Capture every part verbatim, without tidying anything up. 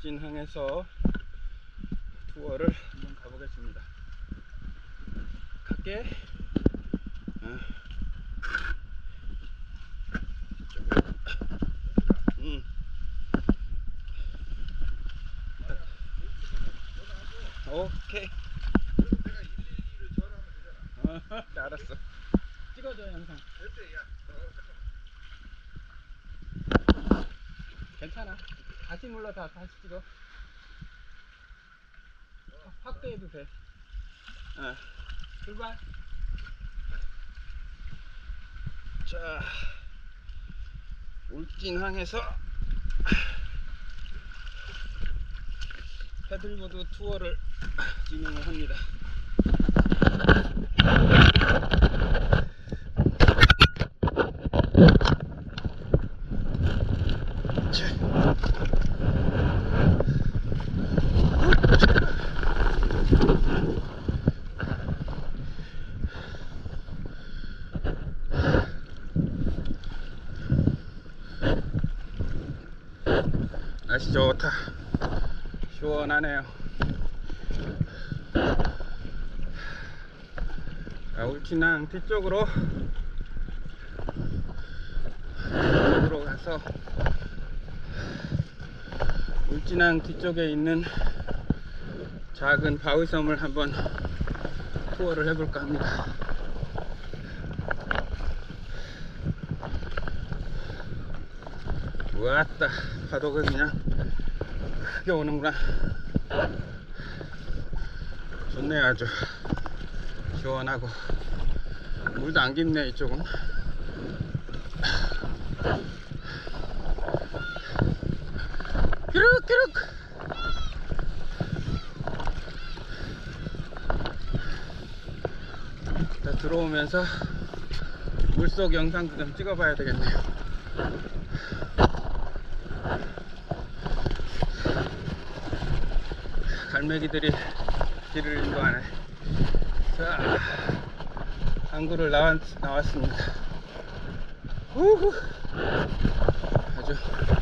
울진항에서 투어를 한번 가보겠습니다. 갈게. 어. 음. 오케이. 어, 알았어. 찍어줘 영상. 괜찮아. 다시 눌러 다 다시 찍어. 확대해도 돼. 어. 출발. 자, 울진항에서 패들보드 투어를 진행을 합니다. 날씨 좋다. 시원하네요. 자, 울진항 뒤쪽으로 뒤쪽으로 가서 울진항 뒤쪽에 있는 작은 바위섬을 한번 투어를 해볼까 합니다. 왔다. 파도가 그냥 크게 오는구나. 좋네요. 아주 시원하고 물도 안 깊네 이쪽은. 끼룩끼룩. 자, 들어오면서 물속 영상도 좀 찍어봐야 되겠네요. 갈매기들이 길을 인도하네. 자, 항구를 나왔, 나왔습니다. 우후. 아주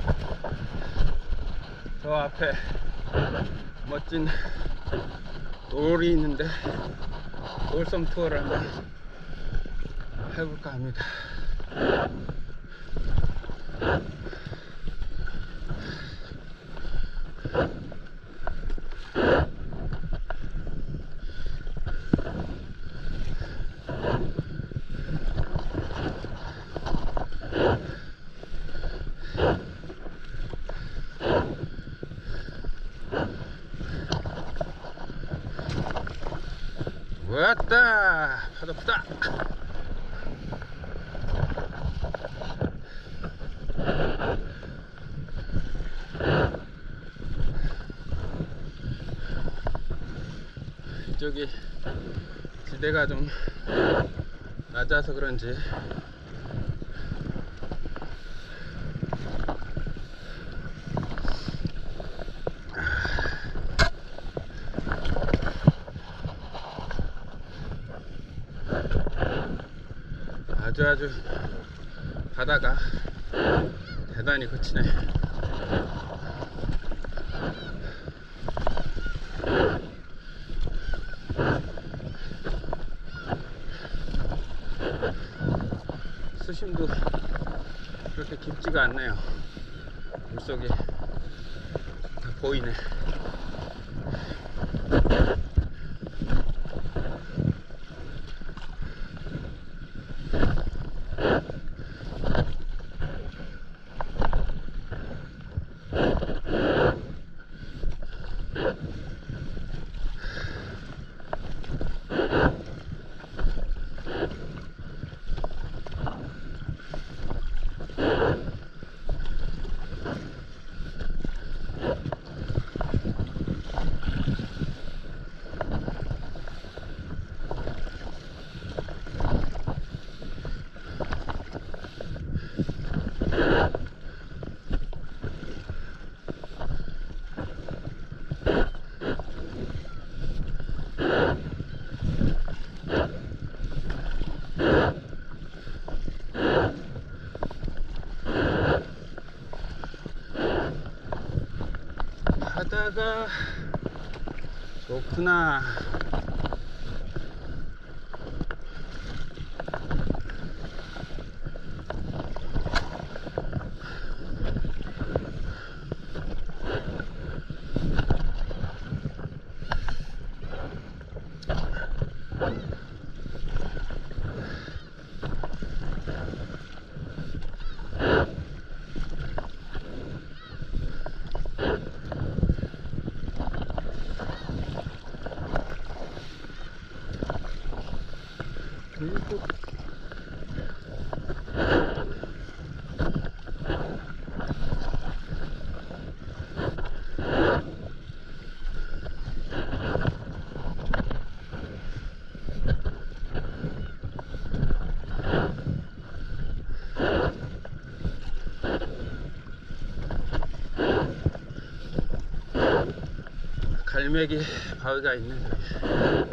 저 앞에 멋진 돌이 있는데 돌섬 투어를 한번 해볼까 합니다. 왔다. 파도 크다. 이쪽이 지대가 좀 낮아서 그런지 아주 아주 바다가 대단히 거치네. 수심도 그렇게 깊지가 않네요. 물속이 다 보이네. 바다가 좋구나. 그리고 갈매기 바위가 있네 저기.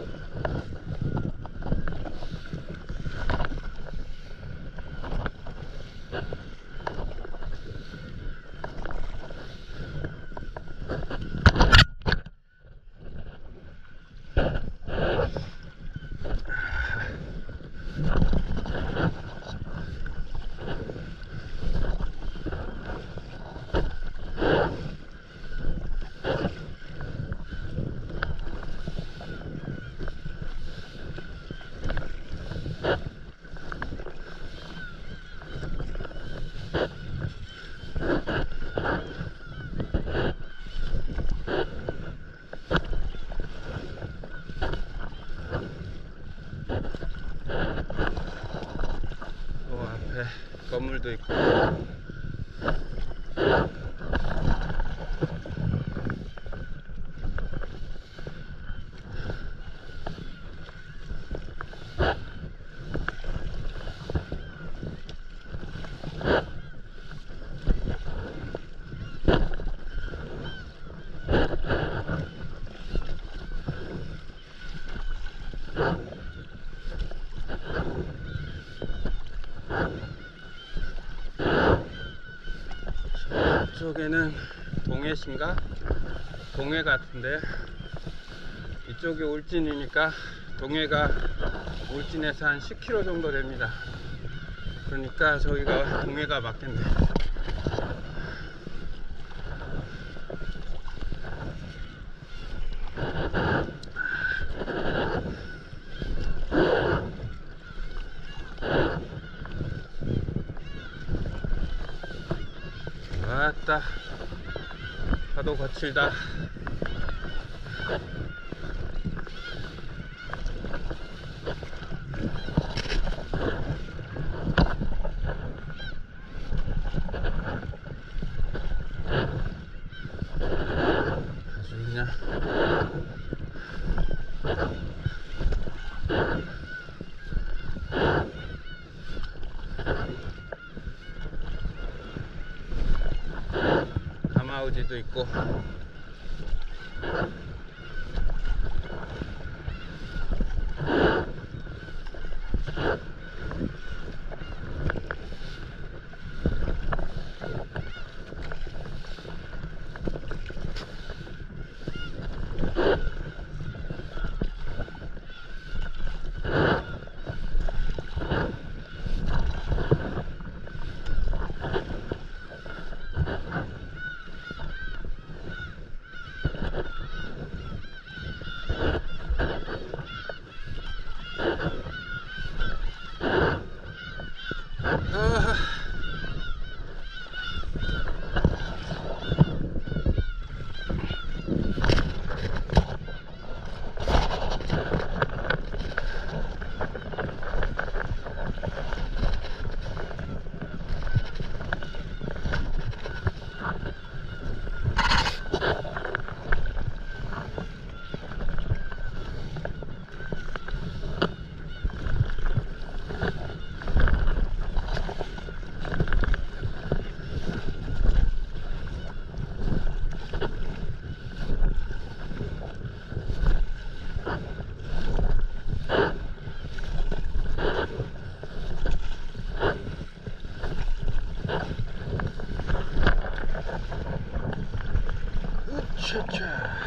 건물도 있고. 이쪽에는 동해신가? 동해 같은데, 이쪽이 울진이니까 동해가 울진에서 한 십 킬로미터 정도 됩니다. 그러니까 저기가 동해가 맞겠네. 왔다, 파도 거칠다. 아주 그냥 가마우지도 있고. 차차.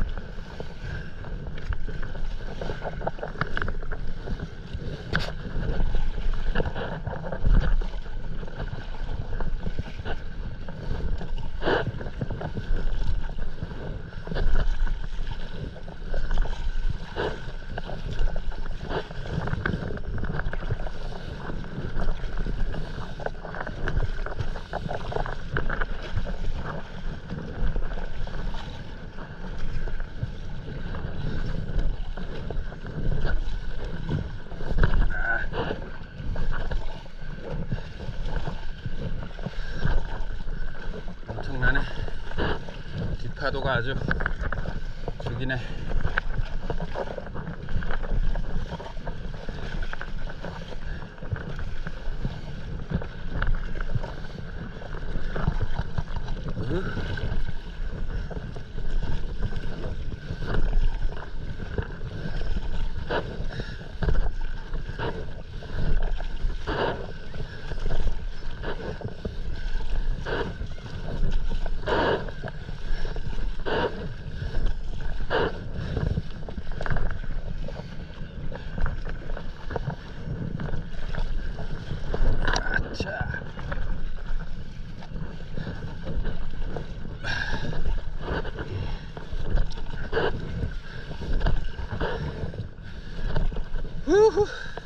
엄청나네. 뒷파도가 아주 죽이네. 후후.